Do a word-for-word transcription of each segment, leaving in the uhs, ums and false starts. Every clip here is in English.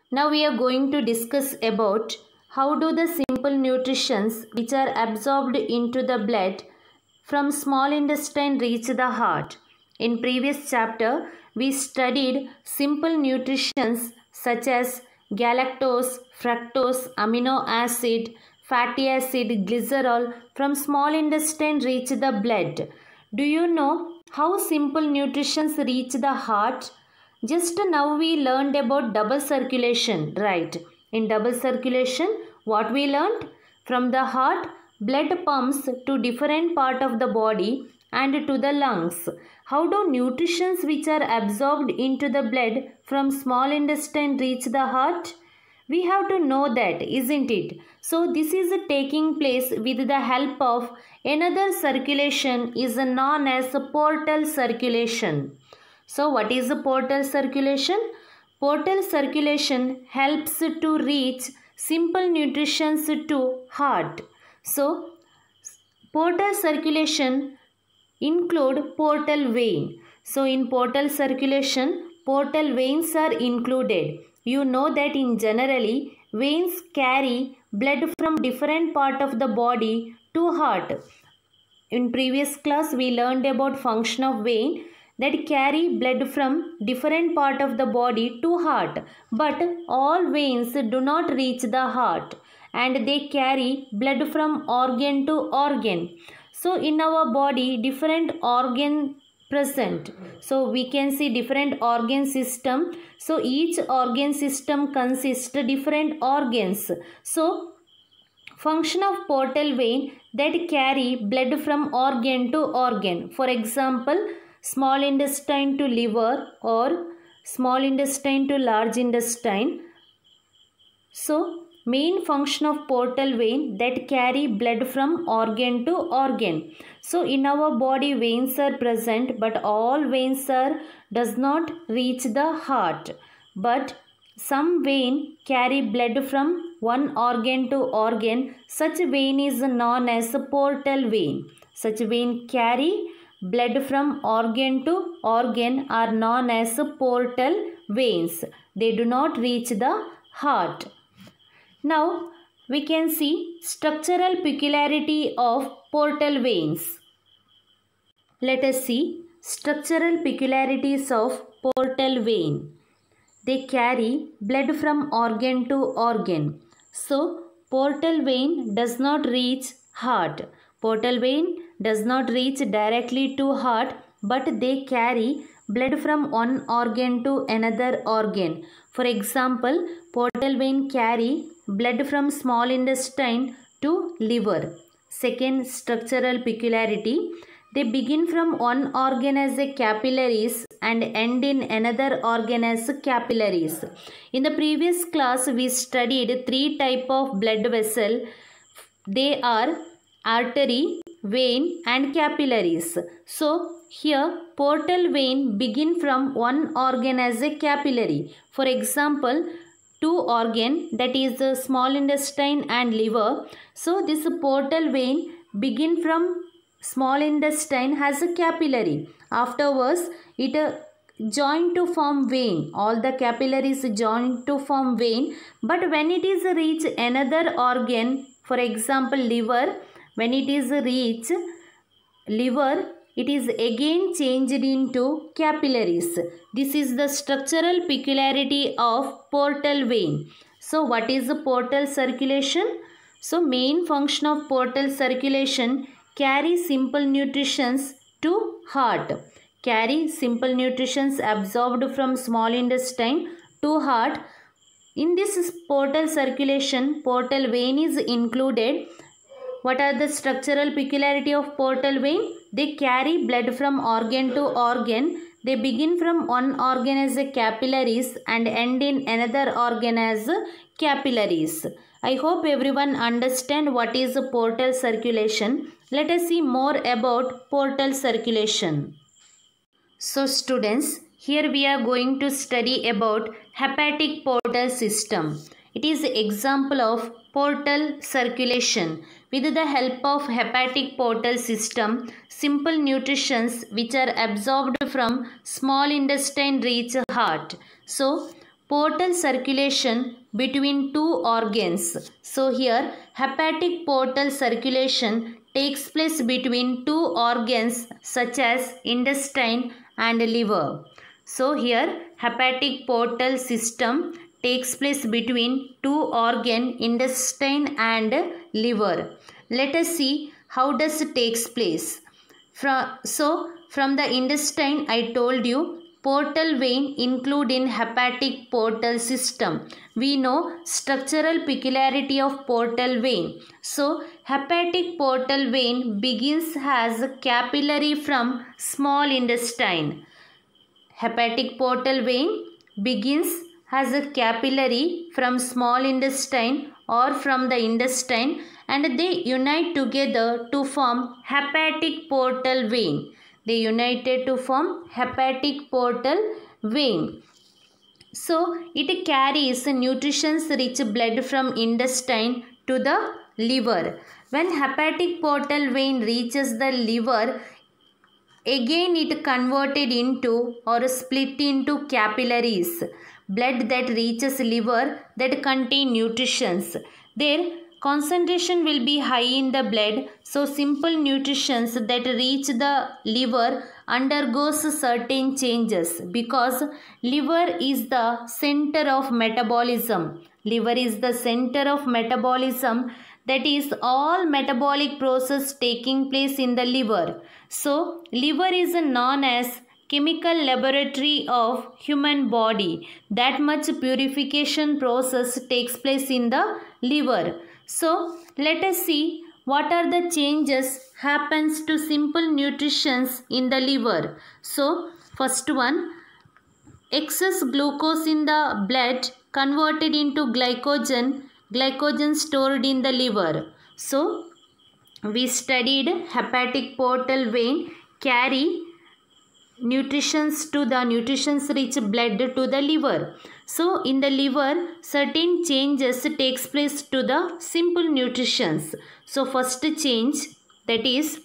Now we are going to discuss about how do the simple nutritions which are absorbed into the blood from small intestine reach the heart. In previous chapter, we studied simple nutritions such as galactose, fructose, amino acid, fatty acid, glycerol from small intestine reach the blood. Do you know how simple nutritions reach the heart? Just now we learned about double circulation, right? In double circulation, what we learned? From the heart, blood pumps to different part of the body and to the lungs. How do nutritions which are absorbed into the blood from small intestine reach the heart? We have to know that, isn't it? So this is taking place with the help of another circulation is known as portal circulation. So what is the portal circulation? Portal circulation helps to reach simple nutritions to heart. So portal circulation include portal vein. So in portal circulation, portal veins are included. You know that in generally, veins carry blood from different part of the body to heart. In previous class, we learned about function of vein that carry blood from different part of the body to heart. But all veins do not reach the heart and they carry blood from organ to organ. So in our body, different organ present. So we can see different organ system. So each organ system consists different organs. So function of portal vein that carry blood from organ to organ. For example, small intestine to liver or small intestine to large intestine. So main function of portal vein that carry blood from organ to organ. So in our body veins are present, but all veins are does not reach the heart. But some vein carry blood from one organ to organ. Such vein is known as a portal vein. Such vein carry blood from organ to organ are known as portal veins. They do not reach the heart. Now we can see structural peculiarity of portal veins. Let us see structural peculiarities of portal vein. They carry blood from organ to organ. So portal vein does not reach heart. Portal vein does not reach directly to heart, but they carry blood from one organ to another organ. For example, portal vein carry blood from small intestine to liver. Second structural peculiarity, they begin from one organ as a capillaries and end in another organ as capillaries. In the previous class, we studied three type of blood vessel. They are artery, vein and capillaries. So here portal vein begin from one organ as a capillary. For example, two organ, that is the small intestine and liver. So this portal vein begin from small intestine has a capillary. Afterwards it uh, join to form vein. All the capillaries join to form vein. But when it is reach another organ, for example liver, when it is reach liver, it is again changed into capillaries. This is the structural peculiarity of portal vein. So what is the portal circulation? So main function of portal circulation, carry simple nutritions to heart. Carry simple nutritions absorbed from small intestine to heart. In this portal circulation, portal vein is included. What are the structural peculiarity of portal vein? They carry blood from organ to organ. They begin from one organ as a capillaries and end in another organ as capillaries. I hope everyone understand what is the portal circulation. Let us see more about portal circulation. So students, here we are going to study about hepatic portal system. It is an example of portal circulation. With the help of hepatic portal system, simple nutritions which are absorbed from small intestine reach heart. So portal circulation between two organs. So here hepatic portal circulation takes place between two organs such as intestine and liver. So here hepatic portal system takes place between two organ, intestine and liver. Let us see how does it takes place. From, so from the intestine I told you portal vein include in hepatic portal system. We know structural peculiarity of portal vein. So hepatic portal vein begins as a capillary from small intestine. Hepatic portal vein begins as a capillary from small intestine or from the intestine, and they unite together to form hepatic portal vein. They united to form hepatic portal vein. So it carries nutrients rich blood from intestine to the liver. When hepatic portal vein reaches the liver, again it converted into or split into capillaries. Blood that reaches liver that contain nutrients. Their concentration will be high in the blood, so simple nutrients that reach the liver undergoes certain changes because liver is the center of metabolism. Liver is the center of metabolism, that is all metabolic process taking place in the liver. So liver is known as chemical laboratory of human body. That much purification process takes place in the liver. So let us see what are the changes happens to simple nutritions in the liver. So first one, excess glucose in the blood converted into glycogen, glycogen stored in the liver. So we studied hepatic portal vein carry nutritions to the nutritions rich blood to the liver. So in the liver certain changes takes place to the simple nutritions. So first change, that is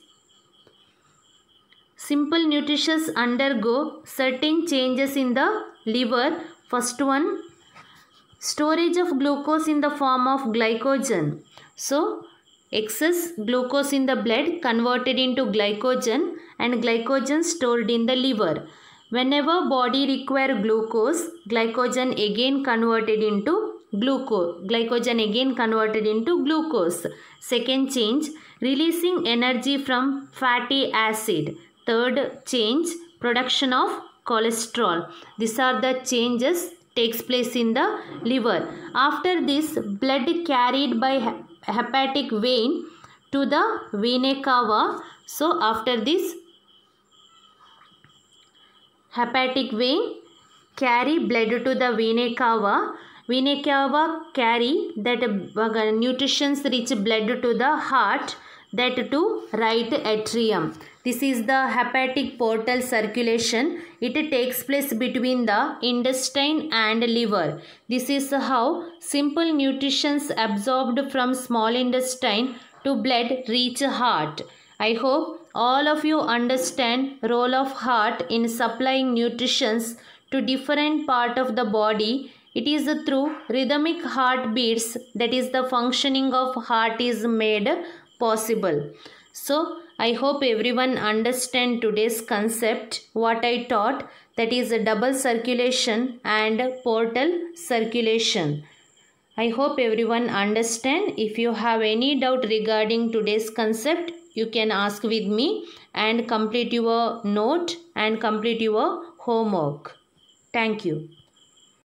simple nutritions undergo certain changes in the liver. First one, storage of glucose in the form of glycogen. So excess glucose in the blood converted into glycogen and glycogen stored in the liver. Whenever body require glucose, glycogen again converted into glucose. Glycogen again converted into glucose. Second change, releasing energy from fatty acid. Third change, production of cholesterol. These are the changes takes place in the liver. After this, blood carried by hepatic vein to the vena cava. So after this, hepatic vein carry blood to the vena cava. Vena cava carry that uh, nutritions rich blood to the heart, that to right atrium. This is the hepatic portal circulation. It takes place between the intestine and liver. This is how simple nutritions absorbed from small intestine to blood reach heart. I hope all of you understand role of heart in supplying nutritions to different part of the body. It is through rhythmic heartbeats that is the functioning of heart is made possible. So I hope everyone understand today's concept what I taught, that is a double circulation and portal circulation. I hope everyone understand. If you have any doubt regarding today's concept, you can ask with me and complete your note and complete your homework. Thank you.